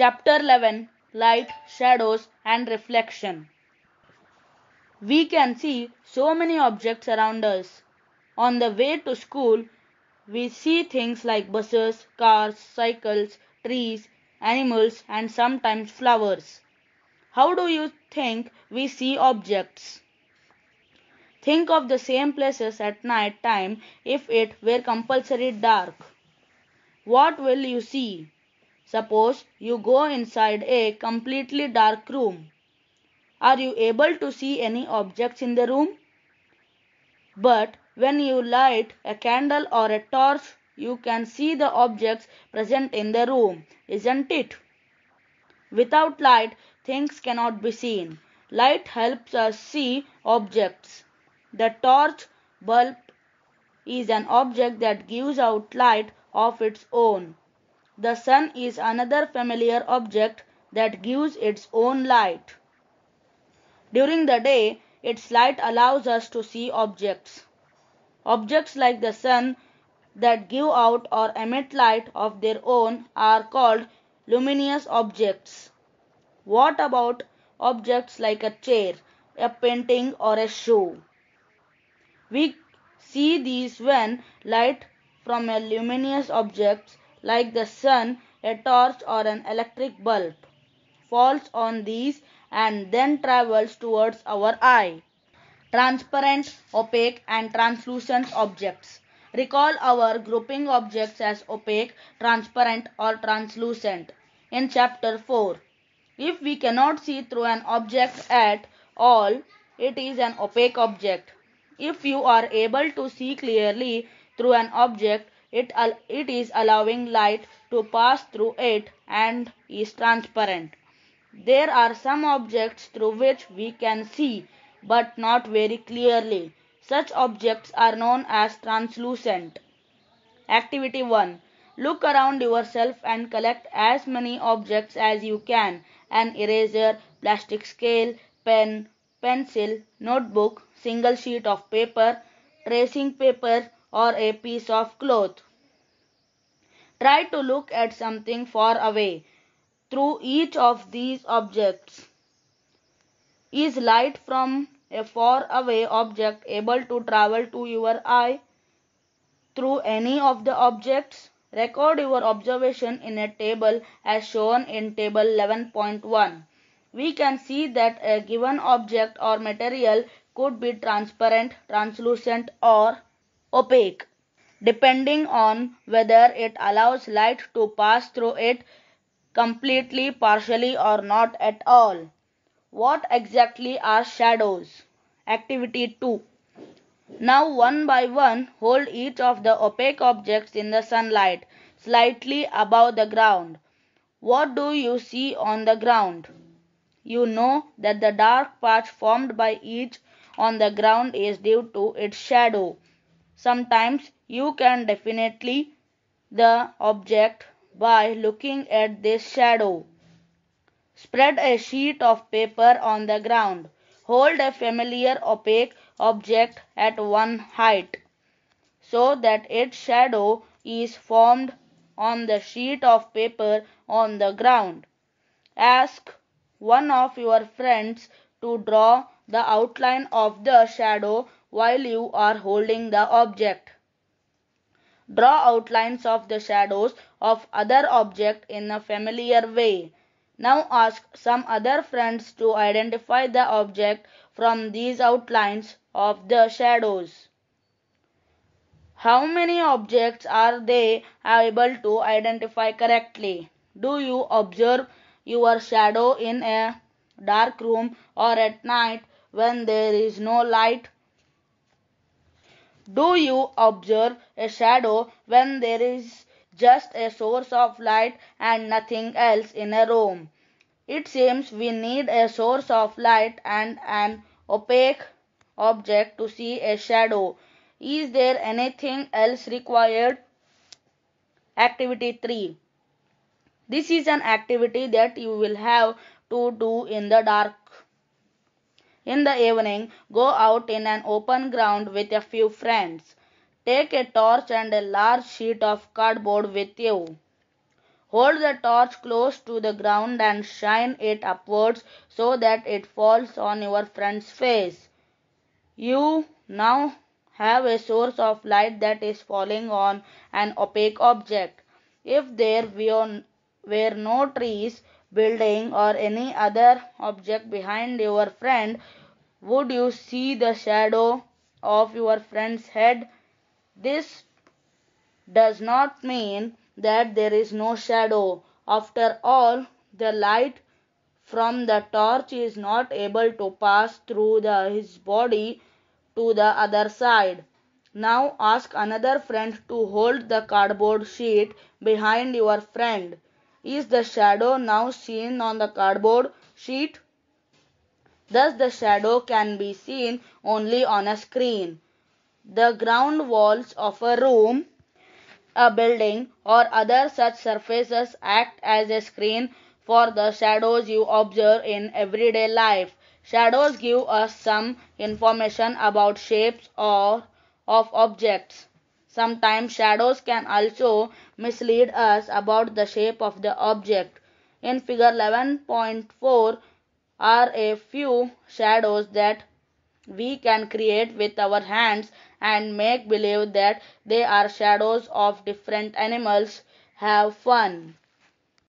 Chapter 11: Light, Shadows and Reflection. We can see so many objects around us. On the way to school, we see things like buses, cars, cycles, trees, animals, and sometimes flowers. How do you think we see objects? Think of the same places at night time if it were compulsory dark. What will you see? Suppose you go inside a completely dark room. Are you able to see any objects in the room? But when you light a candle or a torch, you can see the objects present in the room, isn't it? Without light, things cannot be seen. Light helps us see objects. The torch bulb is an object that gives out light of its own. The sun is another familiar object that gives its own light. During the day, its light allows us to see objects. Objects like the sun that give out or emit light of their own are called luminous objects. What about objects like a chair, a painting or a shoe? We see these when light from a luminous object like the sun, a torch or an electric bulb falls on these and then travels towards our eye. Transparent, opaque and translucent objects. Recall our grouping objects as opaque, transparent or translucent in chapter 4. If we cannot see through an object at all, it is an opaque object. If you are able to see clearly through an object, it is allowing light to pass through it and is transparent. There are some objects through which we can see, but not very clearly. Such objects are known as translucent. Activity 1. Look around yourself and collect as many objects as you can. An eraser, plastic scale, pen, pencil, notebook, single sheet of paper, tracing paper or a piece of cloth. Try to look at something far away. Through each of these objects, is light from a far away object able to travel to your eye? Through any of the objects? Record your observation in a table as shown in table 11.1. We can see that a given object or material could be transparent, translucent or opaque, depending on whether it allows light to pass through it completely, partially or not at all. What exactly are shadows? Activity 2. Now one by one hold each of the opaque objects in the sunlight, slightly above the ground. What do you see on the ground? You know that the dark patch formed by each on the ground is due to its shadow. Sometimes you can definitely the object by looking at this shadow. Spread a sheet of paper on the ground. Hold a familiar opaque object at one height so that its shadow is formed on the sheet of paper on the ground. Ask one of your friends to draw the outline of the shadow while you are holding the object. Draw outlines of the shadows of other objects in a familiar way. Now ask some other friends to identify the object from these outlines of the shadows. How many objects are they able to identify correctly? Do you observe your shadow in a dark room or at night when there is no light? Do you observe a shadow when there is just a source of light and nothing else in a room? It seems we need a source of light and an opaque object to see a shadow. Is there anything else required? Activity 3. This is an activity that you will have to do in the dark. In the evening, go out in an open ground with a few friends. Take a torch and a large sheet of cardboard with you. Hold the torch close to the ground and shine it upwards so that it falls on your friend's face. You now have a source of light that is falling on an opaque object. If there were no trees, building, or any other object behind your friend, would you see the shadow of your friend's head? This does not mean that there is no shadow. After all, the light from the torch is not able to pass through his body to the other side. Now ask another friend to hold the cardboard sheet behind your friend. Is the shadow now seen on the cardboard sheet? Thus the shadow can be seen only on a screen. The ground walls of a room, a building, or other such surfaces act as a screen for the shadows you observe in everyday life. Shadows give us some information about shapes or of objects. Sometimes shadows can also mislead us about the shape of the object. In figure 11.4 are a few shadows that we can create with our hands and make believe that they are shadows of different animals. Have fun.